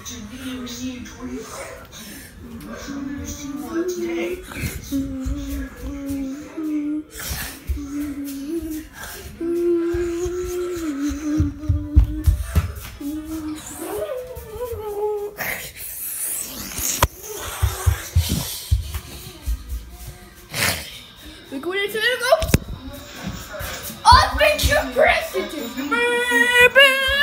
We go into the go. I'll make you press it.